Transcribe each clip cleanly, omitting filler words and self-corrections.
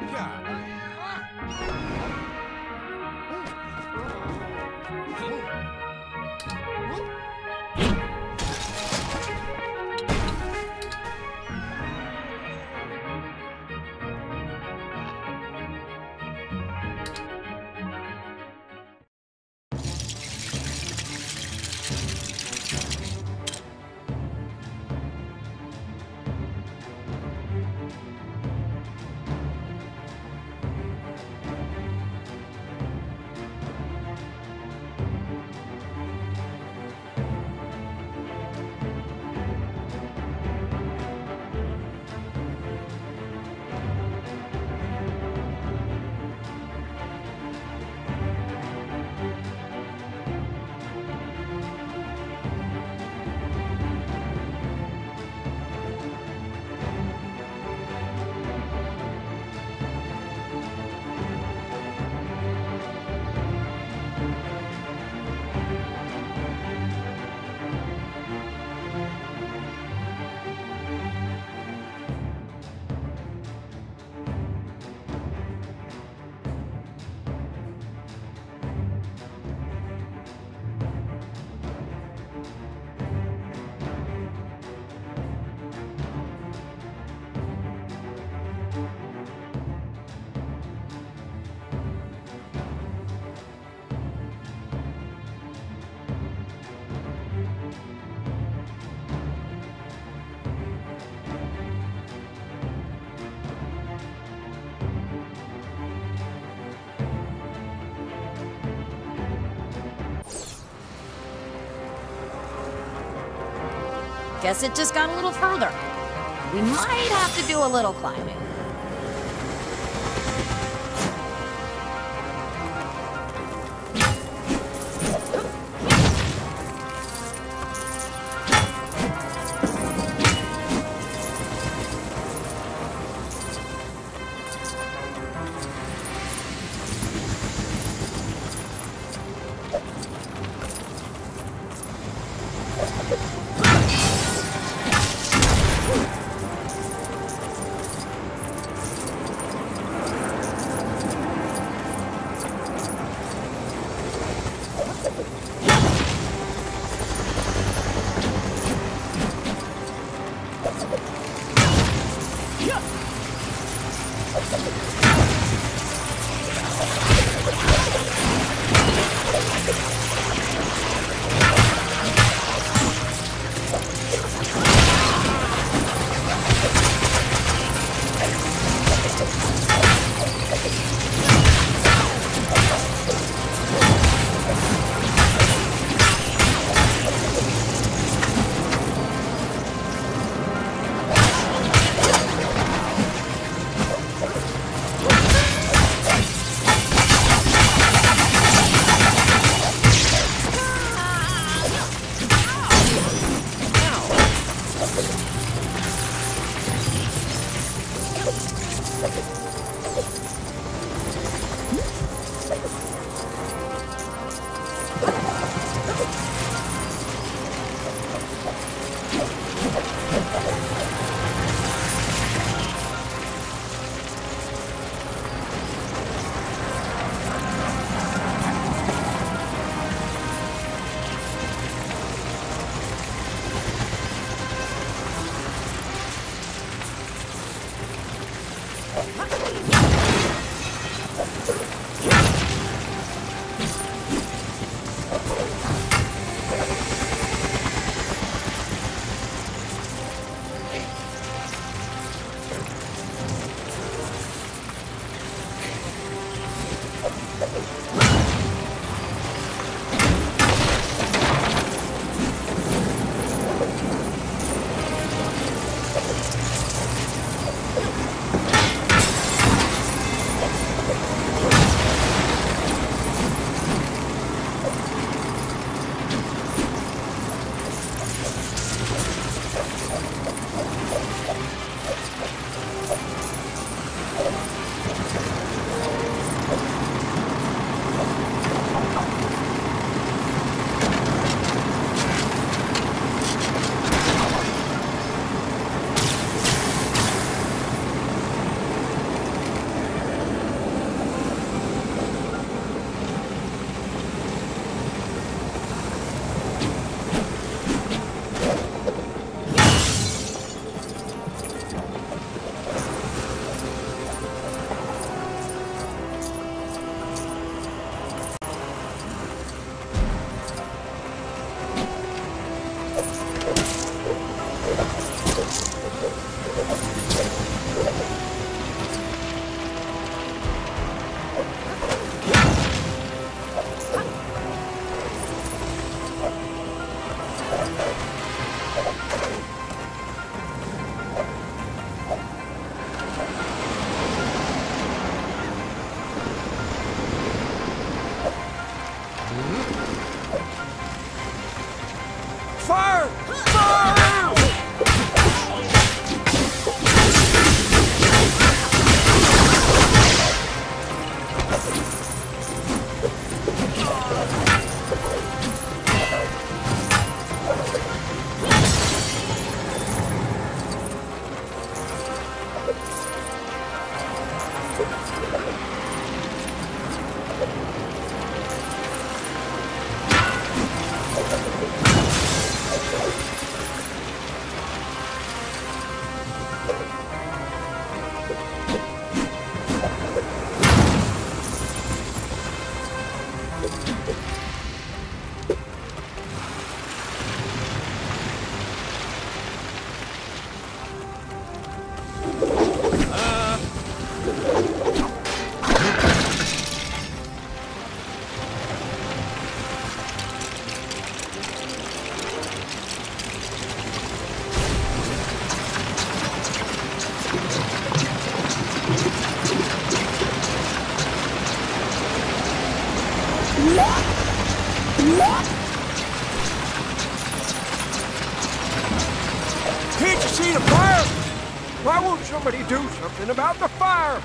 Guess it just got a little further. We might have to do a little climbing. Somebody do something about the fire!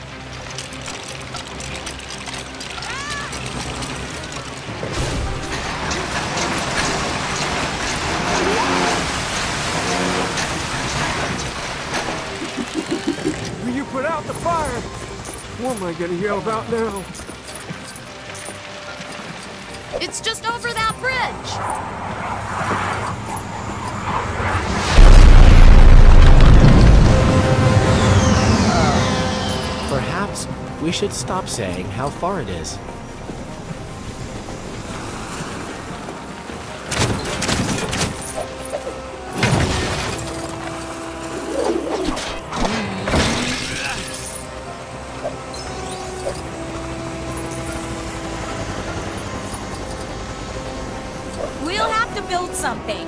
Will you put out the fire? What am I gonna yell about now? It's just over that bridge! Perhaps we should stop saying how far it is. We'll have to build something.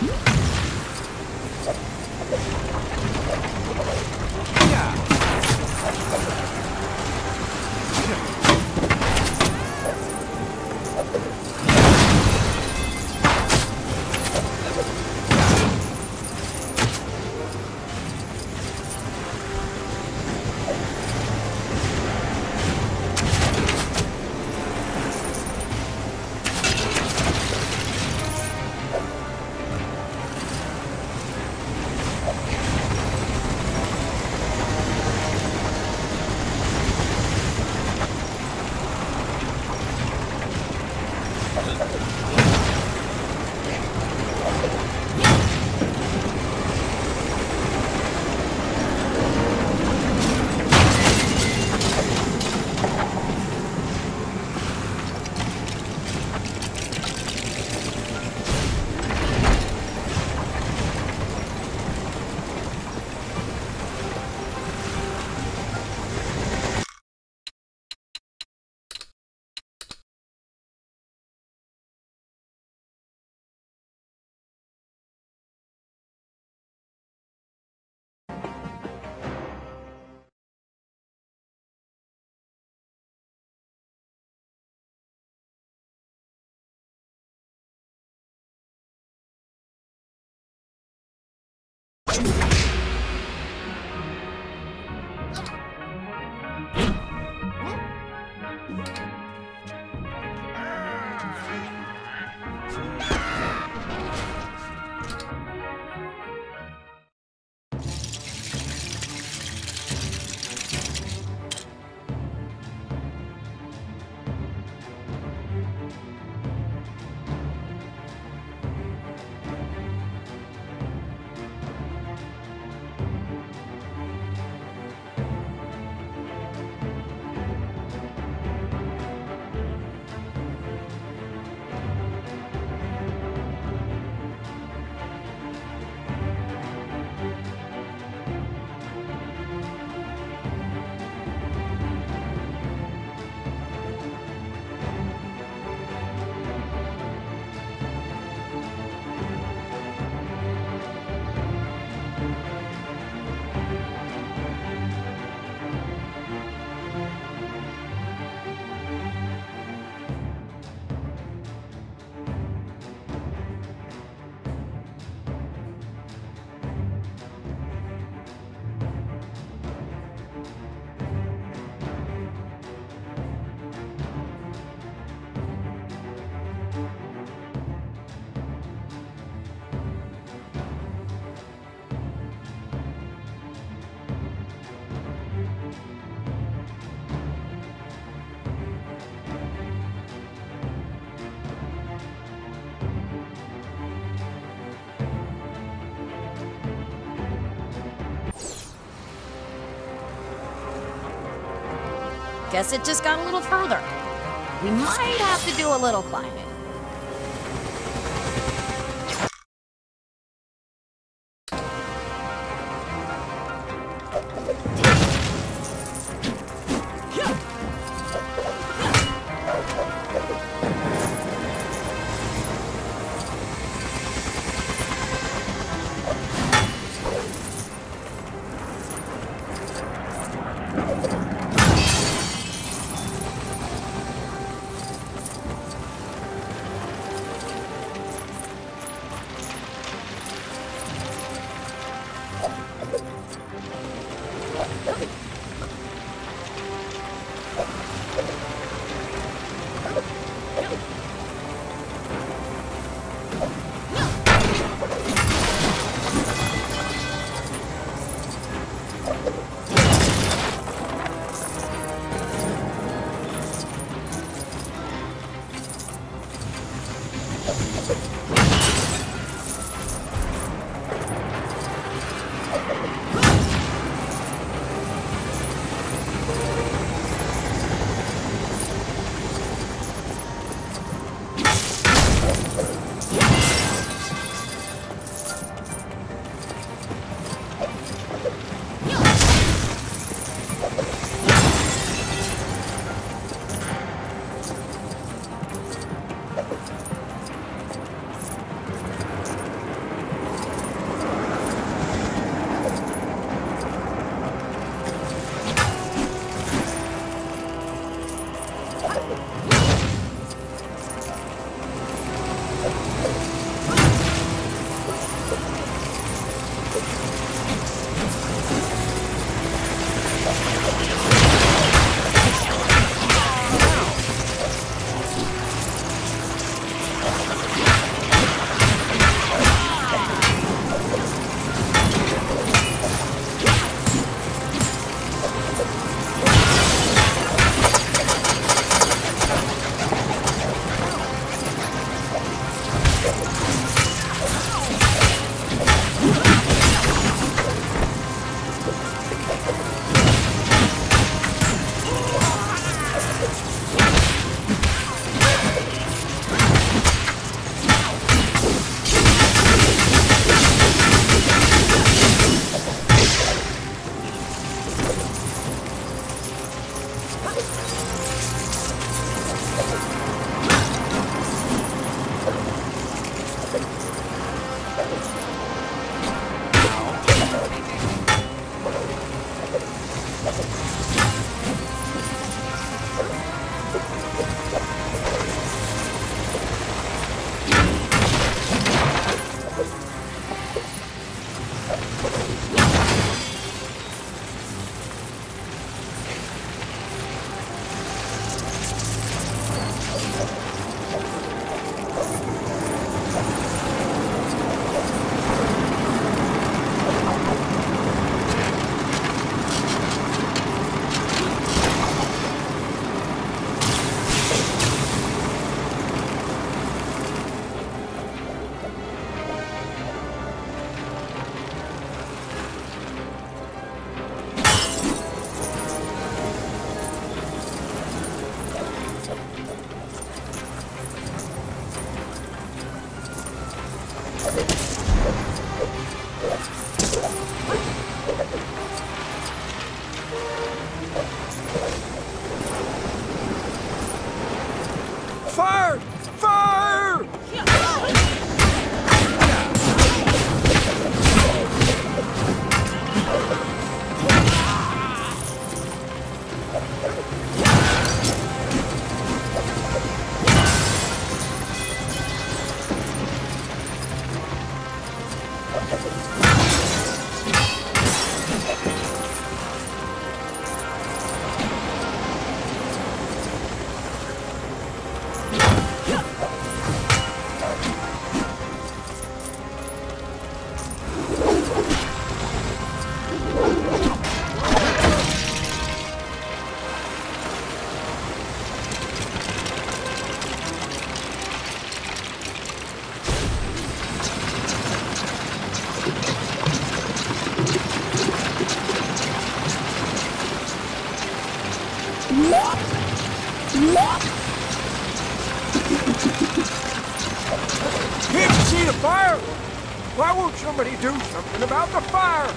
Guess it just got a little further. We might have to do a little climbing. Fire! Fire! Can't you see the fire? Why won't somebody do something about the fire?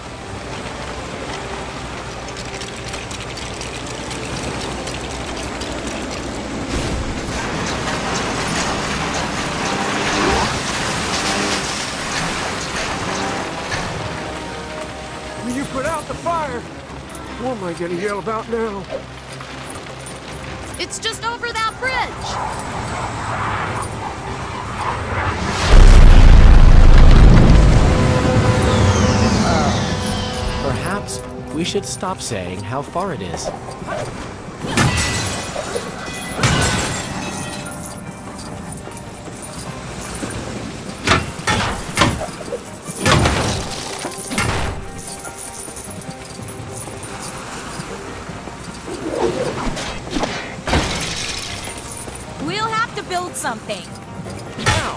Will you put out the fire? What am I gonna yell about now? It's just over that bridge. Perhaps we should stop saying how far it is. We'll have to build something. Now!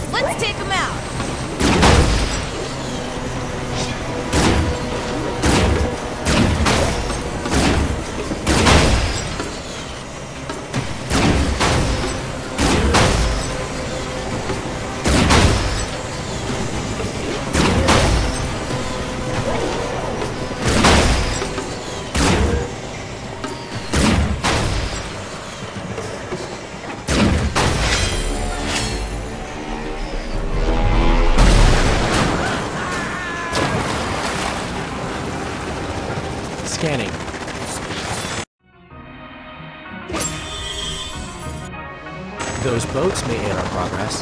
Let's take him out. Scanning. Those boats may aid our progress.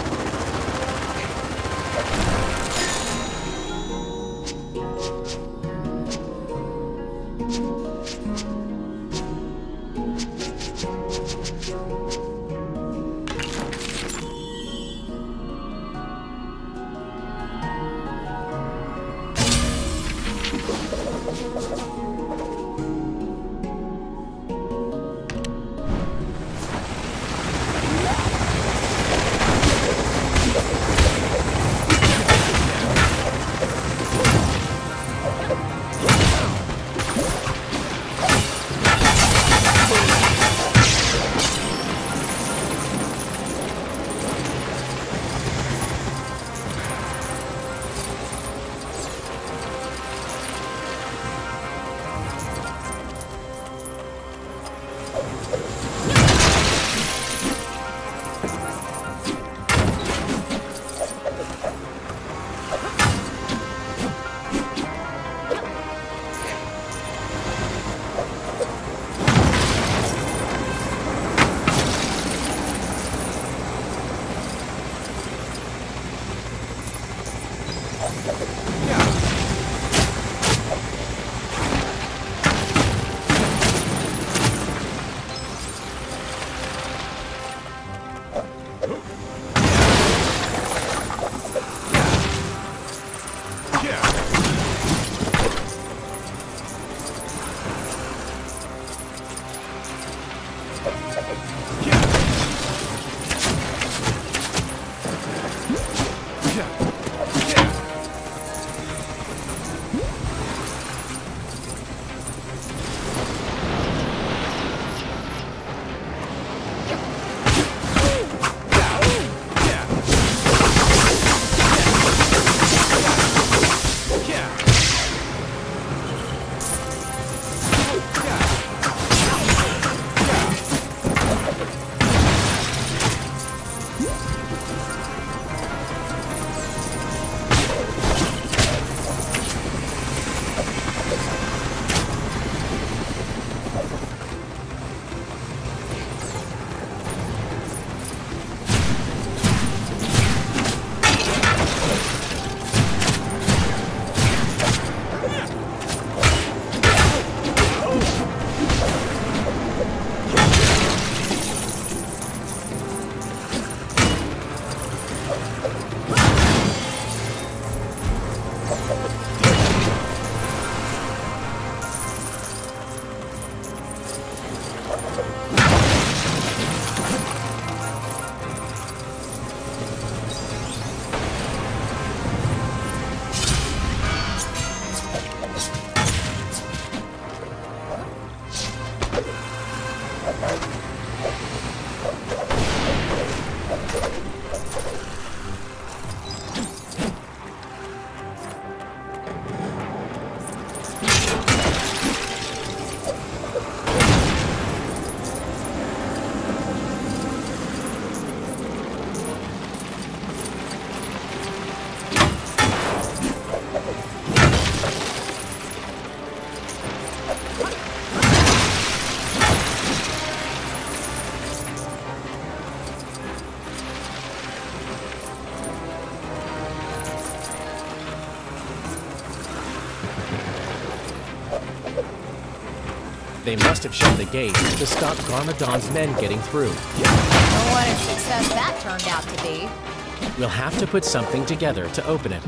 They must have shut the gate to stop Garmadon's men getting through. Oh, what a success that turned out to be. We'll have to put something together to open it.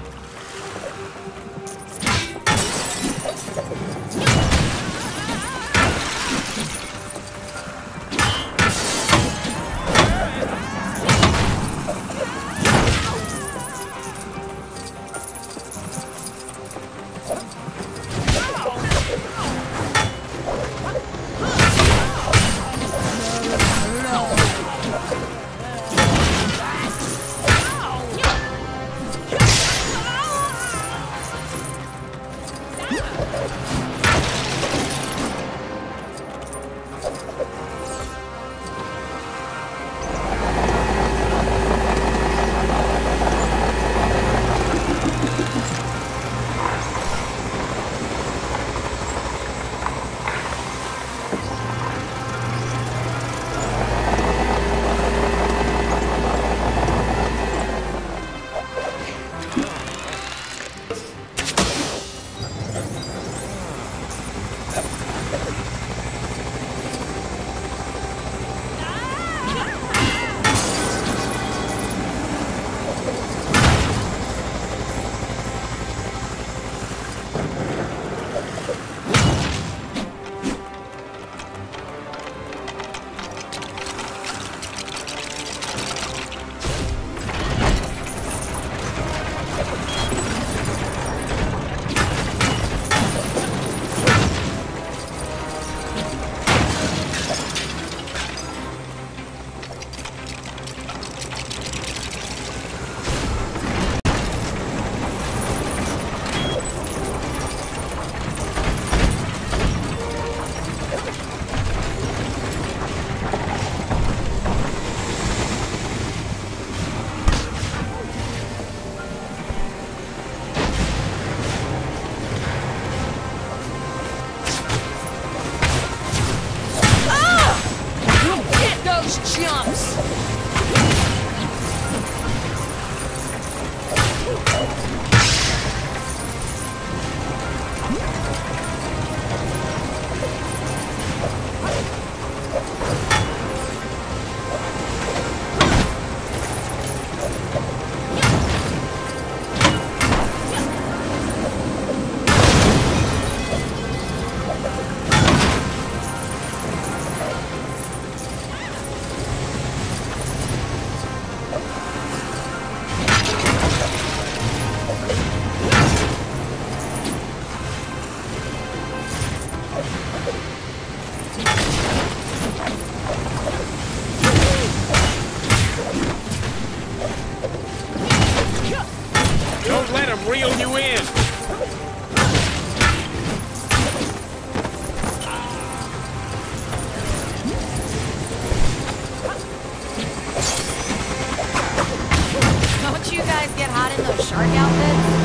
shark outfits?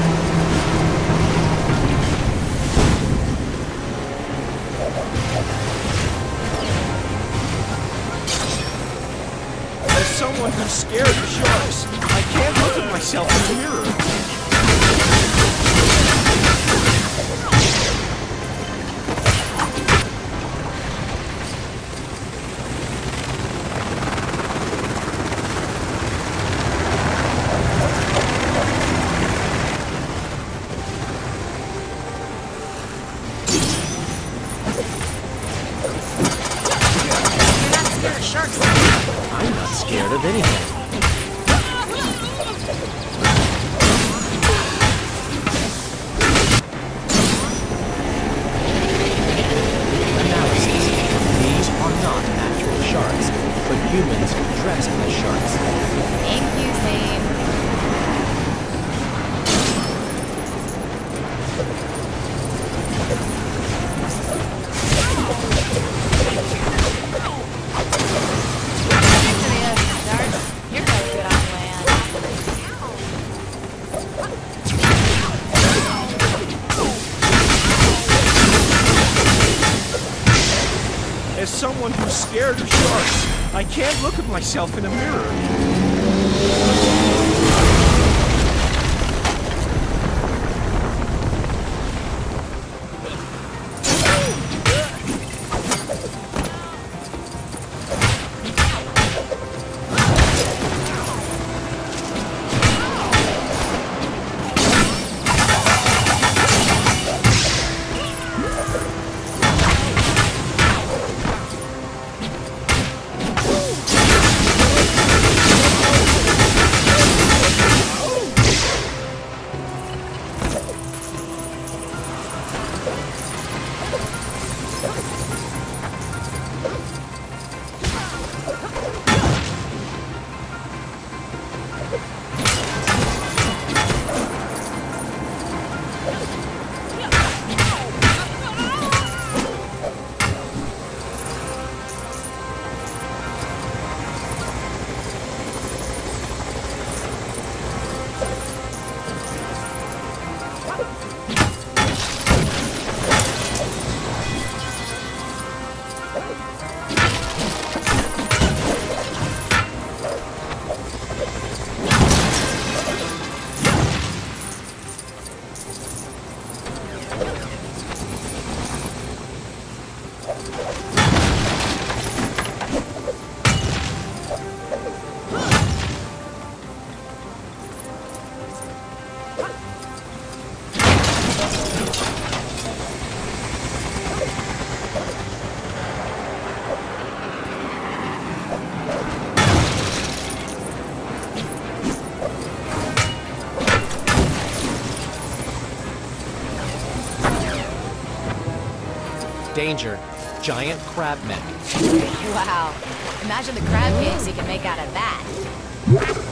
As someone who's scared of sharks, I can't look at myself in the mirror. I'm not scared of anything. Analysis. These are not actual sharks, but humans dressed as sharks. Thank you, Zane. You're no good on land. As someone who's scared of sharks, I can't look at myself in a mirror. Danger. Giant crab mech. Wow. Imagine the crab cakes you can make out of that.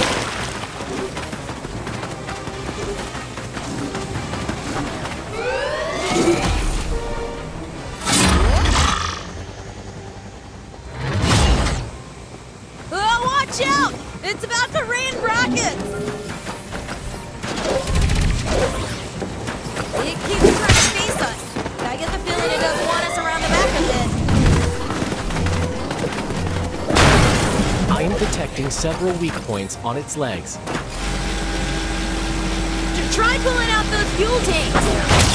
Oh, watch out! It's about to rain rockets! It keeps trying to face us. But I get the feeling it doesn't want us around the back of it. I am detecting several weak points on its legs. Try pulling out those fuel tanks!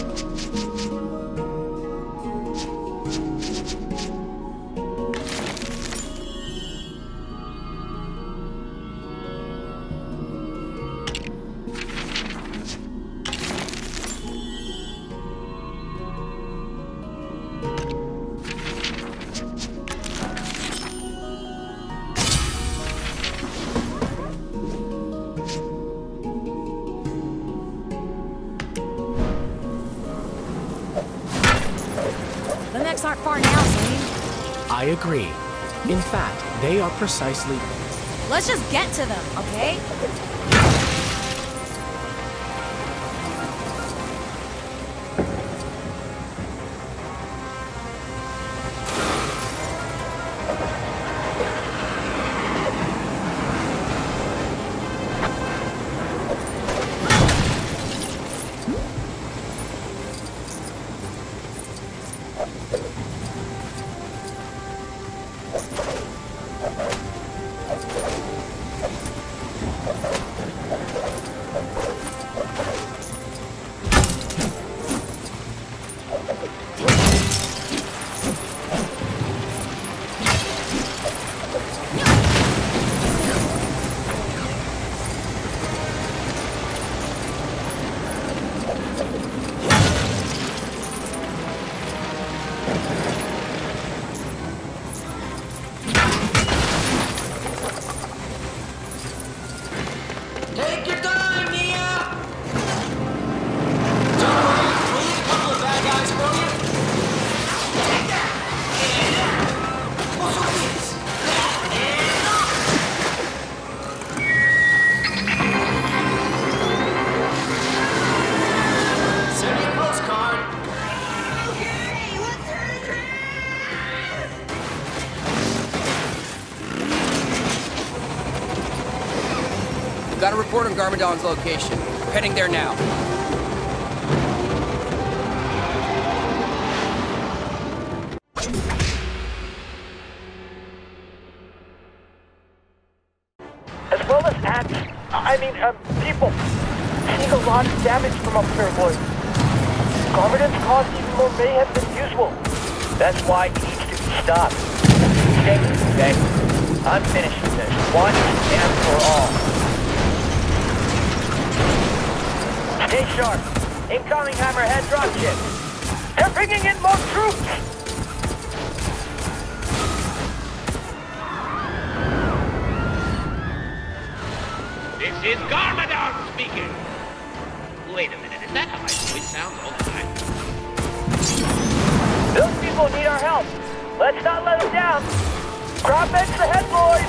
The mechs aren't far now, Zane. I agree. In fact, they are precisely... Let's just get to them, okay? Take your time, Nia! Don't worry, we'll leave a couple of bad guys for you. Take that! And also this! That and send me a postcard. Okay, what's your address? Got a report on Garmadon's location. We're heading there now. As well as people. Seeing a lot of damage from up there, boys. Garmadon's caused even more mayhem than usual. That's why he needs to be stopped. Stay with me, okay? I'm finishing this once and for all. Stay sharp. Incoming Hammerhead dropship. They're bringing in more troops! This is Garmadon speaking. Wait a minute, is that how my voice sounds all the time? Those people need our help. Let's not let them down. Drop meds ahead, boys!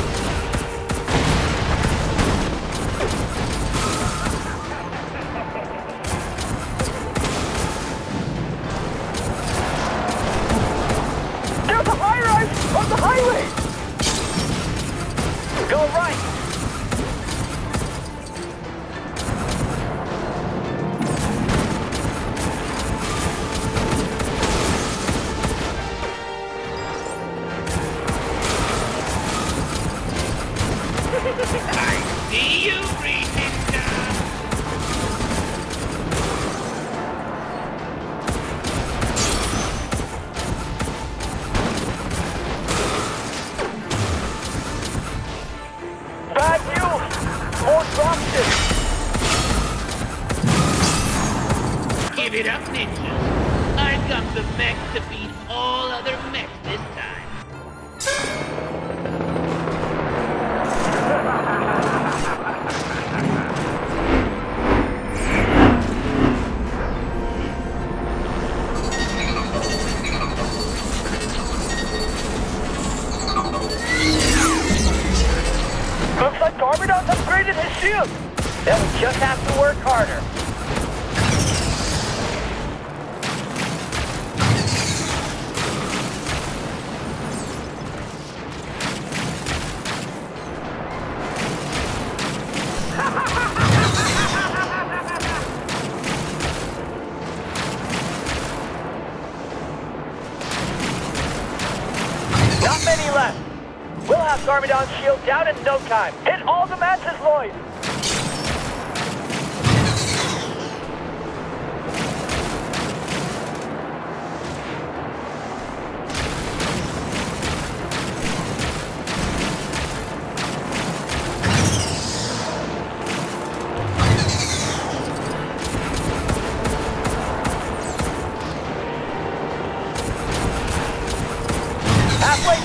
There's a high-rise on the highway! Go right! I see you, Green Ninja! Bad news! More dropships! Give it up, ninjas. I've got the mech to beat all other mechs this time. Looks like Garmadon's upgraded his shield! Then we just have to work harder. Not many left. We'll have Garmadon's shield down in no time. Hit all the matches, Lloyd!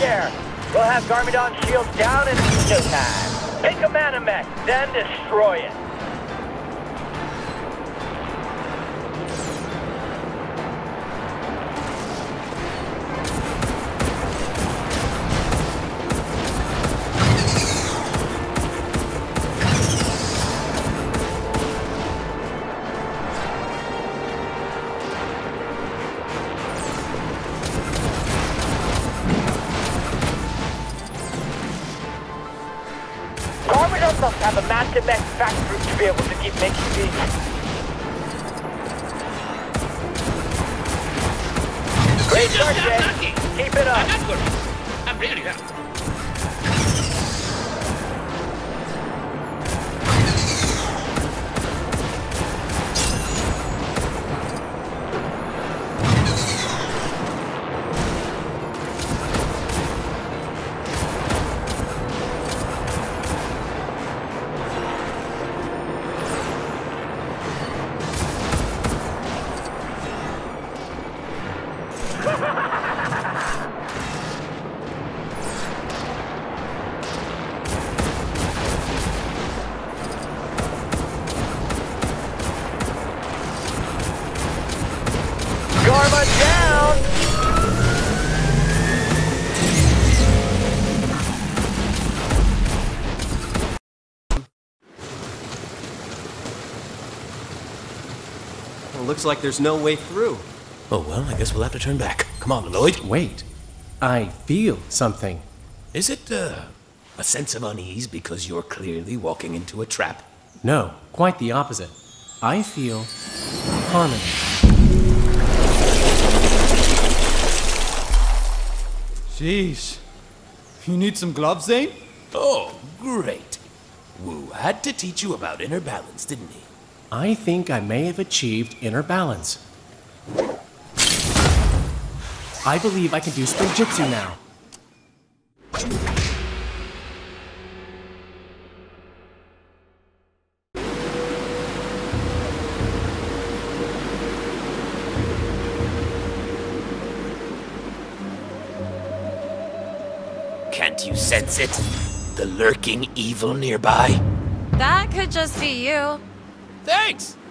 there. We'll have Garmadon's shield down in no time. Pick a Manamech, then destroy it. Garmadon must have a massive mech factory to be able to keep making these. Great start, Jay. Keep it up. I'm not worried. I'm really not. Garma down! Well, looks like there's no way through. Oh, well, I guess we'll have to turn back. Come on, Lloyd. Wait. I feel something. Is it, a sense of unease because you're clearly walking into a trap? No, quite the opposite. I feel harmony. Jeez. You need some gloves, Zane? Oh, great. Wu had to teach you about inner balance, didn't he? I think I may have achieved inner balance. I believe I can do spring jitsu now. Can't you sense it? The lurking evil nearby? That could just be you. Thanks!